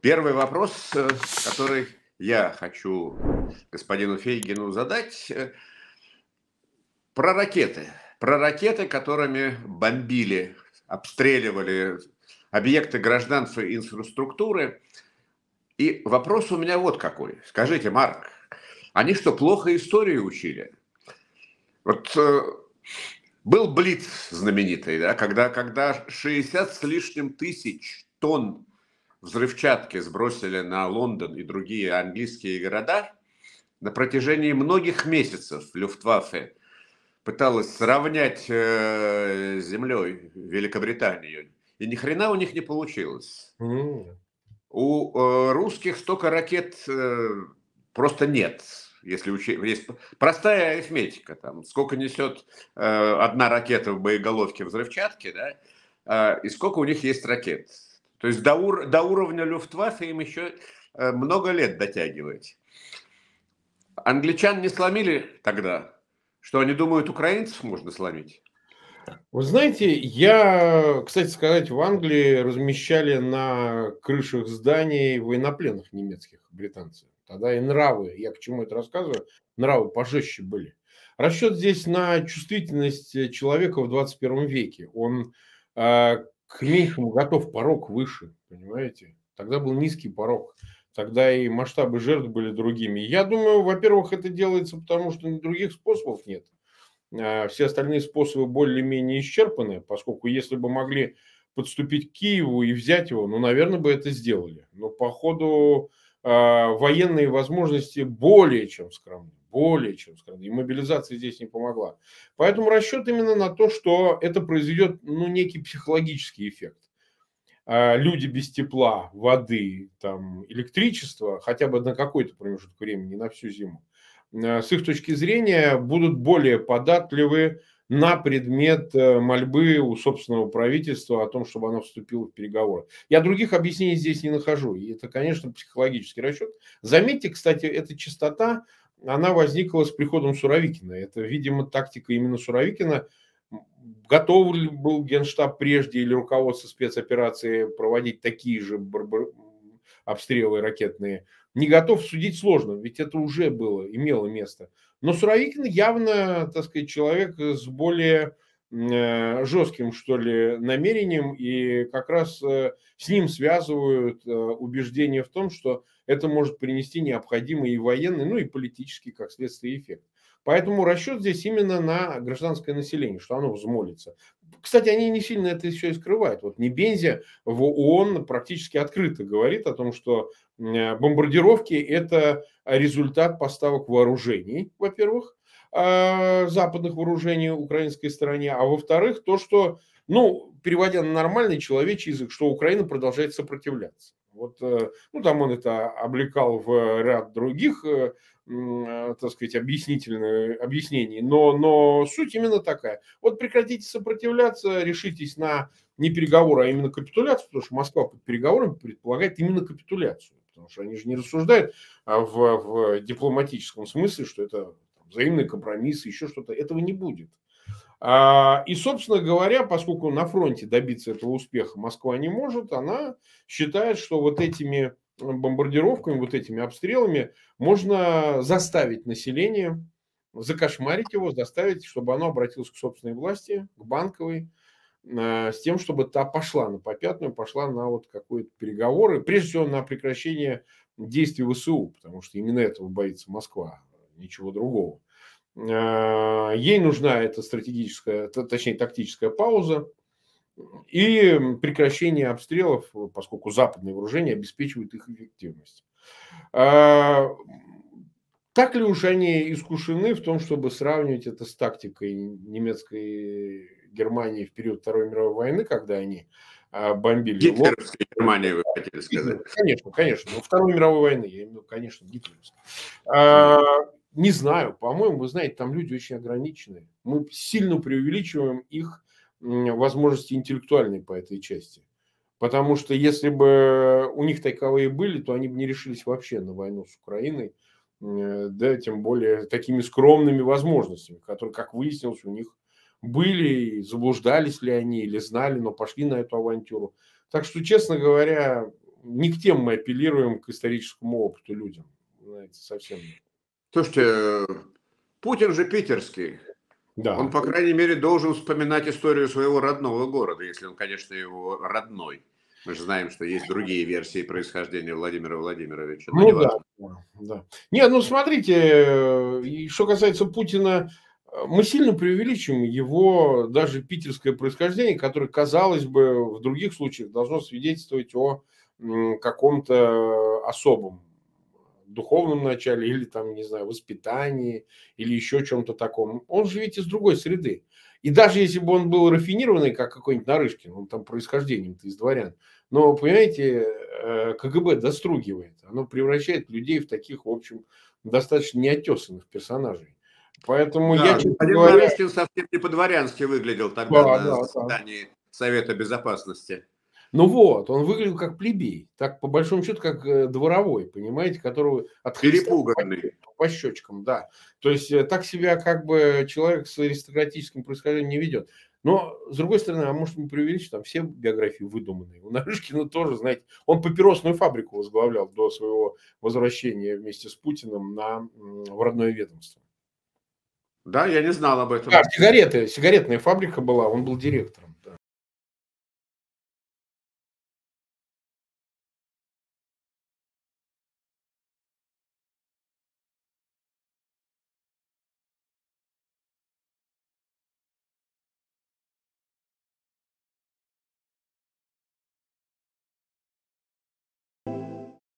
Первый вопрос, который я хочу господину Фейгину задать, про ракеты. Про ракеты, которыми бомбили, обстреливали объекты гражданской инфраструктуры. И вопрос у меня вот какой. Скажите, Марк, они что, плохо историю учили? Вот был Блиц знаменитый, да, когда 60 с лишним тысяч тонн взрывчатки сбросили на Лондон и другие английские города, на протяжении многих месяцев Люфтваффе пыталась сравнять с землей Великобританию. И ни хрена у них не получилось. У русских столько ракет просто нет. Если есть простая арифметика, там, сколько несет одна ракета в боеголовке взрывчатки, да, и сколько у них есть ракет. То есть до уровня Люфтваффе им еще много лет дотягивать. Англичан не сломили тогда? Что они думают, украинцев можно сломить? Вы знаете, я, кстати сказать, в Англии размещали на крышах зданий военнопленных немецких, британцев. Тогда и нравы, я к чему это рассказываю, нравы пожестче были. Расчет здесь на чувствительность человека в 21 веке. Он к меньшему готов, порог выше, понимаете? Тогда был низкий порог. Тогда и масштабы жертв были другими. Я думаю, во-первых, это делается потому, что других способов нет. Все остальные способы более-менее исчерпаны, поскольку если бы могли подступить к Киеву и взять его, ну, наверное, бы это сделали. Но по ходу военные возможности более чем скромны. Более чем скромны. И мобилизация здесь не помогла. Поэтому расчет именно на то, что это произведет некий психологический эффект. Люди без тепла, воды, там, электричества, хотя бы на какой-то промежуток времени, не на всю зиму, с их точки зрения будут более податливы на предмет мольбы у собственного правительства о том, чтобы оно вступило в переговоры. Я других объяснений здесь не нахожу. И это, конечно, психологический расчет. Заметьте, кстати, эта частота, она возникла с приходом Суровикина. Это, видимо, тактика именно Суровикина. Готов ли был Генштаб прежде или руководство спецоперации проводить такие же обстрелы ракетные? Не готов, судить сложно, ведь это уже имело место. Но Суровикин явно, так сказать, человек с более жестким, что ли, намерением, и как раз с ним связывают убеждение в том, что это может принести необходимый и военный, ну и политический, как следствие, эффект. Поэтому расчет здесь именно на гражданское население, что оно взмолится. Кстати, они не сильно это еще и скрывают. Вот Небензя в ООН практически открыто говорит о том, что бомбардировки – это результат поставок вооружений, во-первых, западных вооружений украинской стороне, а во-вторых, то, что, переводя на нормальный человечий язык, что Украина продолжает сопротивляться. Вот, там он это облекал в ряд других, так сказать, объяснений, но суть именно такая. Вот прекратите сопротивляться, решитесь на не переговоры, а именно капитуляцию, потому что Москва под переговорами предполагает именно капитуляцию, потому что они же не рассуждают в дипломатическом смысле, что это взаимный компромисс, еще что-то. Этого не будет. И, собственно говоря, поскольку на фронте добиться этого успеха Москва не может, она считает, что вот этими бомбардировками, вот этими обстрелами можно заставить население, закошмарить его, заставить, чтобы оно обратилось к собственной власти, к банковой, с тем, чтобы та пошла на попятную, пошла на вот какие-то переговоры, прежде всего на прекращение действий ВСУ, потому что именно этого боится Москва, ничего другого. Ей нужна эта стратегическая, точнее тактическая пауза и прекращение обстрелов, поскольку западные вооружения обеспечивают их эффективность. Так ли уж они искушены в том, чтобы сравнивать это с тактикой немецкой Германии в период Второй мировой войны, когда они бомбили Гитлеровской Германии, вы хотели сказать. Конечно. Но Второй мировой войны, я имею в виду, конечно, гитлеровской. Не знаю, по-моему, вы знаете, там люди очень ограниченные. Мы сильно преувеличиваем их возможности интеллектуальные по этой части. Потому что если бы у них таковые были, то они бы не решились вообще на войну с Украиной, да, тем более такими скромными возможностями, которые, как выяснилось, у них были, заблуждались ли они или знали, но пошли на эту авантюру. Так что, честно говоря, не к тем мы апеллируем, к историческому опыту людям. Знаете, совсем нет. Слушайте, Путин же питерский. Он, Да. по крайней мере, должен вспоминать историю своего родного города, если он, конечно, его родной. Мы же знаем, что есть другие версии происхождения Владимира Владимировича, но Ну да, неважно. да. Не, ну смотрите, и что касается Путина, мы сильно преувеличим его даже питерское происхождение, которое, казалось бы, в других случаях должно свидетельствовать о каком-то особом духовном начале или там, не знаю, воспитании или еще чем-то таком. Он же ведь из другой среды. И даже если бы он был рафинированный, как какой-нибудь Нарышкин, он там происхождением-то из дворян, но, понимаете, КГБ достругивает. Оно превращает людей в таких, в общем, достаточно неотесанных персонажей. Поэтому я, Да, честно господин говоря... Нарышкин совсем не по-дворянски выглядел тогда Да, на да, да. заседании Совета Безопасности. Ну вот, он выглядел как плебей, так по большому счету, как дворовой, понимаете, которого от Христа Перепуганный. по щечкам, да. То есть так себя как бы человек с аристократическим происхождением не ведет. Но, с другой стороны, а может мы преувеличим, там все биографии выдуманные. У Нарышкина тоже, знаете, он папиросную фабрику возглавлял до своего возвращения вместе с Путиным в родное ведомство. Да, я не знал об этом. Да, сигаретная фабрика была, он был директором.